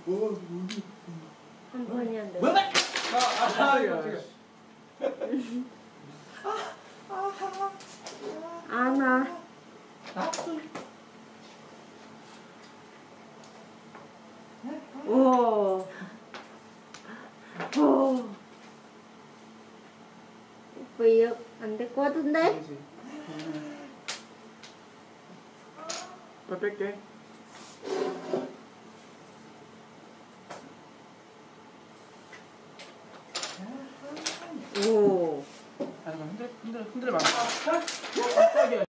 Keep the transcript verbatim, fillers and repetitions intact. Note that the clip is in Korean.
한 번이 안 돼. 왜? 아, 아, 이거 어떻게? 안아. 오. 오. 오빠 이거 안 될 것 같은데? 더 뺄게. 오. 아, 잠깐 흔들 흔들 흔들어 봐.